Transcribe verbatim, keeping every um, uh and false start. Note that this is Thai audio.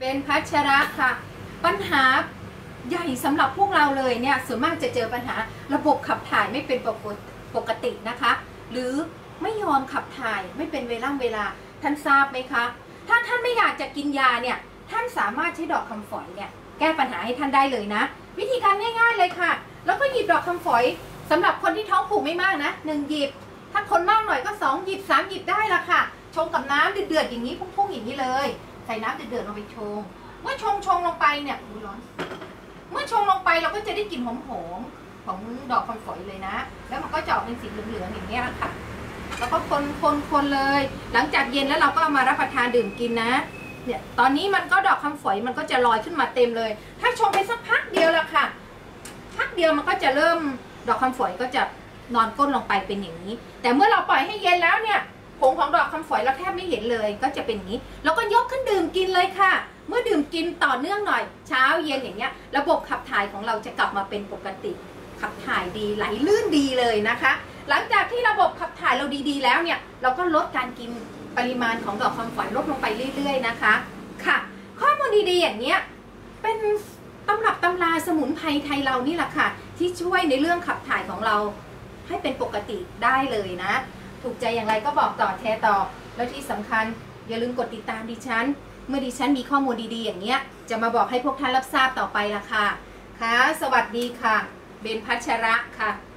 เป็นพัชระค่ะปัญหาใหญ่สำหรับพวกเราเลยเนี่ยส่วนมากจะเจอปัญหาระบบขับถ่ายไม่เป็นปกตินะคะหรือไม่ยอมขับถ่ายไม่เป็นเวลาเวลาท่านทราบไหมคะถ้าท่านไม่อยากจะกินยาเนี่ยท่านสามารถใช้ดอกคำฝอยเนี่ยแก้ปัญหาให้ท่านได้เลยนะวิธีการง่ายๆเลยค่ะแล้วก็หยิบดอกคำฝอยสำหรับคนที่ท้องผูกไม่มากนะหนึ่งหยิบถ้าคนมากหน่อยก็สองหยิบสามหยิบได้ละค่ะชงกับน้ำเดือดๆอย่างนี้พุ่งๆอย่างนี้เลยใส่น้ำเดือดๆลงไปชงเมื่อชงชงลงไปเนี่ยร้อนเมื่อชงลงไปเราก็จะได้กลิ่นหอมๆของดอกคำฝอยเลยนะแล้วมันก็จะออกเป็นสีเหลืองๆอย่างนี้แหละค่ะแล้วก็คนคนคนเลยหลังจากเย็นแล้วเราก็เอามารับประทานดื่มกินนะเนี่ยตอนนี้มันก็ดอกคำฝอยมันก็จะลอยขึ้นมาเต็มเลยถ้าชงไปสักพักเดียวละค่ะพักเดียวมันก็จะเริ่มดอกคำฝอยก็จะนอนก้นลงไปเป็นอย่างนี้แต่เมื่อเราปล่อยให้เย็นแล้วเนี่ยผงของดอกคำฝอยเราแทบไม่เห็นเลยก็จะเป็นอย่างนี้แล้วก็ยกขึ้นดื่มกินเลยค่ะเมื่อดื่มกินต่อเนื่องหน่อยเช้าเย็นอย่างเงี้ยระบบขับถ่ายของเราจะกลับมาเป็นปกติขับถ่ายดีไหลลื่นดีเลยนะคะหลังจากที่ระบบขับถ่ายเราดีๆแล้วเนี่ยเราก็ลดการกินปริมาณของดอกคำฝอยลดลงไปเรื่อยๆนะคะค่ะข้อมูลดีๆอย่างเนี้ยเป็นตำรับตำราสมุนไพรไทยเรานี่แหละค่ะที่ช่วยในเรื่องขับถ่ายของเราให้เป็นปกติได้เลยนะถูกใจอย่างไรก็บอกต่อแชร์ต่อแล้วที่สำคัญอย่าลืมกดติดตามดิฉันเมื่อดิฉันมีข้อมูลดีๆอย่างเนี้ยจะมาบอกให้พวกท่านรับทราบต่อไปละค่ะค่ะสวัสดีค่ะเบนพัชระค่ะ